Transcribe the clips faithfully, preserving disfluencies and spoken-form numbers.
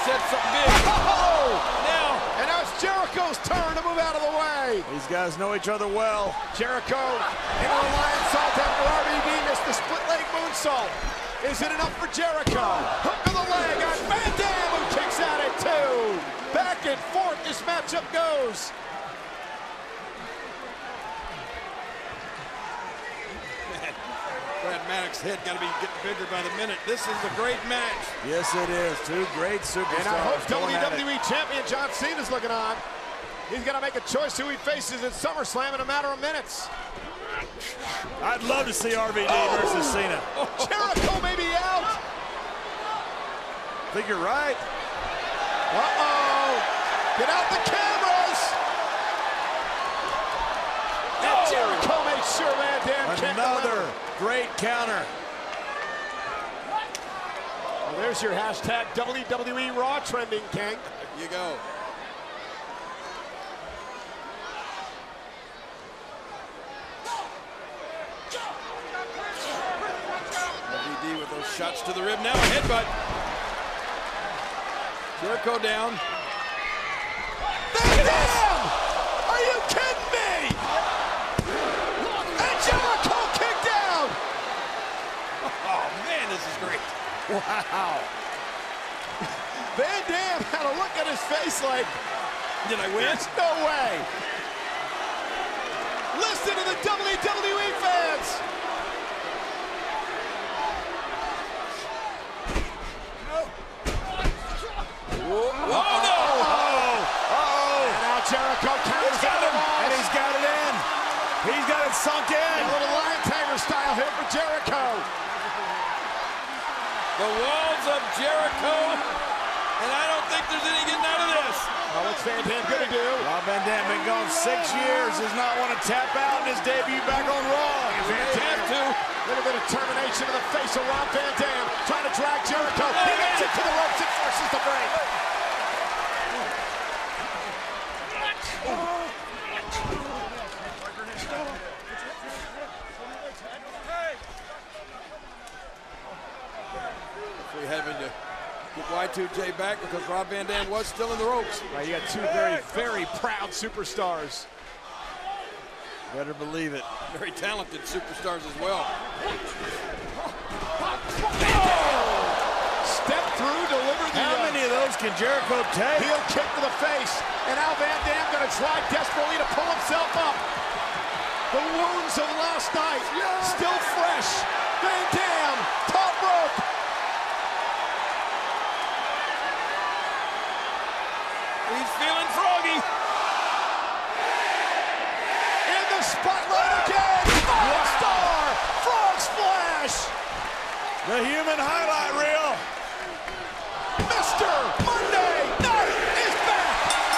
said something big. Oh! Now. And now it's Jericho's turn to move out of the way. These guys know each other well. Jericho into the lion salt after R V D missed the split leg moonsault. Is it enough for Jericho? Hook to the leg on Van Dam, who kicks at it too. Back and forth this matchup goes. Brad Maddox's head got to be getting bigger by the minute. This is a great match. Yes, it is. Two great superstars. And I hope going W at W E it. Champion John Cena's looking on. He's got to make a choice who he faces at SummerSlam in a matter of minutes. I'd love to see R V D Oh! versus Cena. Jericho may be out. I think you're right. Uh-oh. Get out the cameras. And Jericho made sure Van Dam can't Another deliver. great counter. Well, there's your hashtag W W E Raw trending, King. Here you go. R V D with those shots to the rib now. Headbutt. Jericho down. Van Dam! Are you kidding me? And Jericho kicked out. Oh, man, this is great. Wow. Van Dam had a look at his face like, Did I win? there's no way. Listen to the W W E fans. Oh, no! Uh-oh. And now Jericho counters He's got the him, walls. and he's got it in. He's got it sunk A in. little lion tamer style here for Jericho. The walls of Jericho, and I don't think there's any getting out of this. Oh, what's Van Dam gonna do? Rob Van Dam been gone six years, does not want to tap out in his debut back on Raw. He may have to. A little bit of termination in the face of Rob Van Dam, trying to drag Jericho. He gets it to the ropes and forces the break. We're having to get Y two J back because Rob Van Dam was still in the ropes. Right, you got two very, very proud superstars. Better believe it. Very talented superstars as well. Step through, deliver the How uh, many of those can Jericho take? heel kick to the face. And now Van Dam gonna try desperately to pull himself up. The wounds of last night still fresh. Van Dam, top rope. He's feeling froggy. In the spotlight again. Five star frog splash. The human highlight reel. Mister Monday Night is back.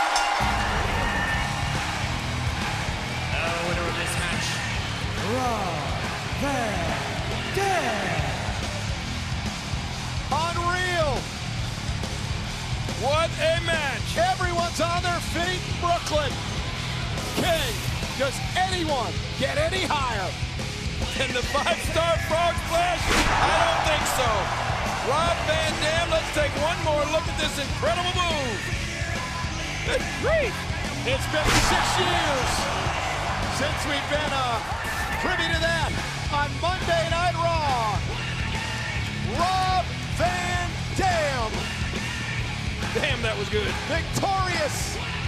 The winner of this match, Rob Van Dam. Unreal. What a match. Everyone's on their feet in Brooklyn. King, does anyone get any higher? And the five-star frog splash? I don't think so. Rob Van Dam, let's take one more look at this incredible move. Good grief. It's been six years since we've been uh, privy to that on Monday Night Raw. Rob Van Dam, Damn, that was good. victorious